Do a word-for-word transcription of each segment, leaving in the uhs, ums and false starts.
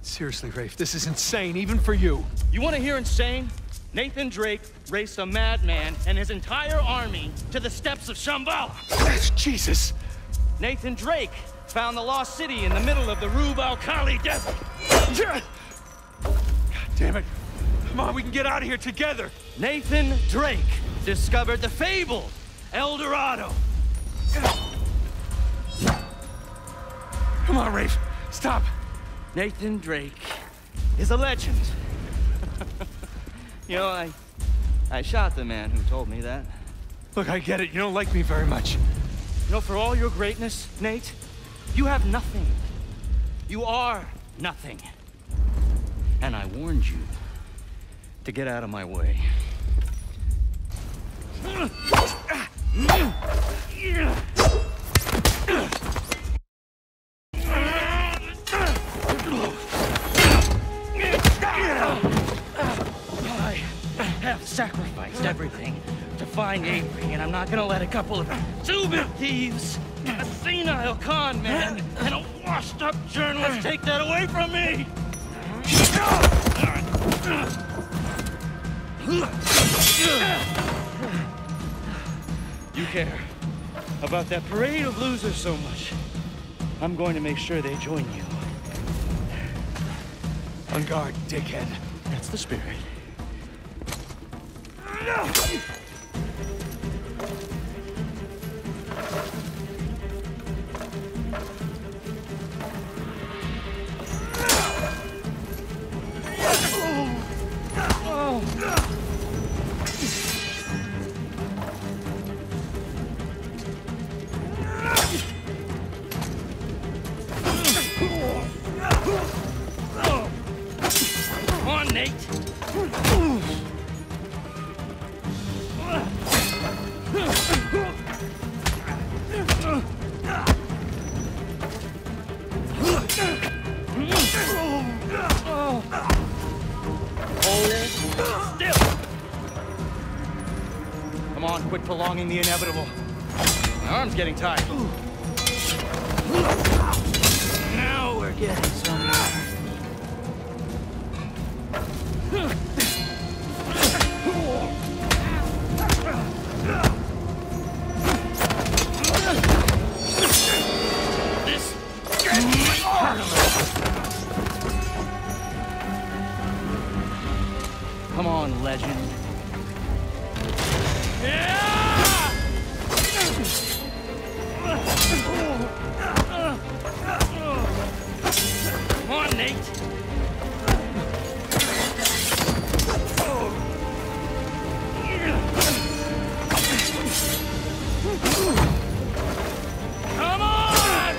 Seriously, Rafe, this is insane, even for you. You want to hear insane? Nathan Drake raced a madman and his entire army to the steps of Shambhala. Jesus! Nathan Drake found the lost city in the middle of the Rub al-Khali desert. God damn it. Come on, we can get out of here together. Nathan Drake discovered the fabled El Dorado. Come on, Rafe. Stop. Nathan Drake is a legend. You know, I... I shot the man who told me that. Look, I get it. You don't like me very much. You know, for all your greatness, Nate, you have nothing. You are nothing. And I warned you to get out of my way. I have sacrificed everything to find Avery, and I'm not gonna let a couple of stupid thieves, a senile con man, and a washed-up journalist take that away from me! You care about that parade of losers so much. I'm going to make sure they join you. On guard, dickhead. That's the spirit. Come on, Nate. Come on, quit prolonging the inevitable. My arm's getting tired. Now we're getting somewhere. This gets my heart. Come on, legend. Come on, Nate. Come on!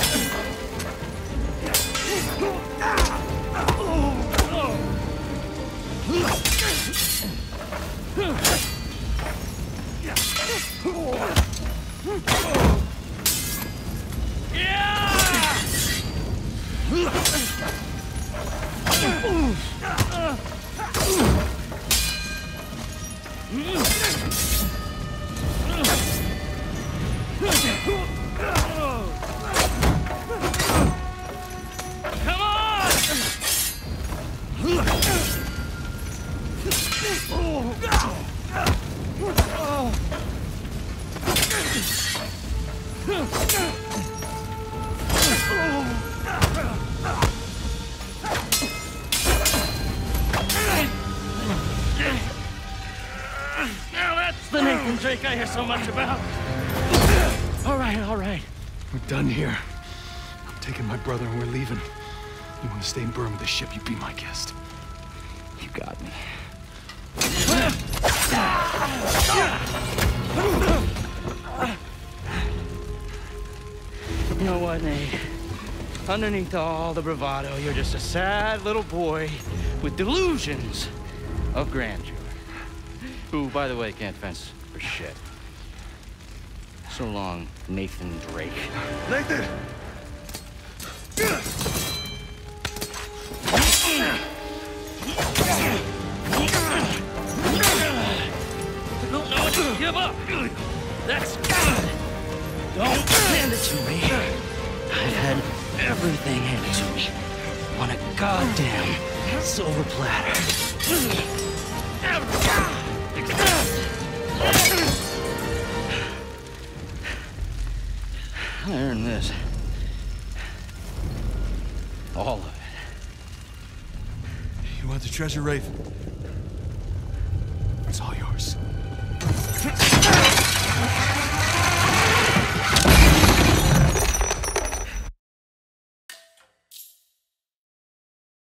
Now that's the Nathan Drake I hear so much about. All right, all right. We're done here. I'm taking my brother and we're leaving. You want to stay in Burma with the ship, you be my guest. You got me. You know what, Nate? Underneath all the bravado, you're just a sad little boy with delusions of grandeur. Who, by the way, can't fence for shit. So long, Nathan Drake. Nathan! I don't know what to give up. That's good. Don't hand it to me. I've had everything handed to me. on a goddamn silver platter. I earned this. All of it. You want the treasure, Rafe? It's all yours.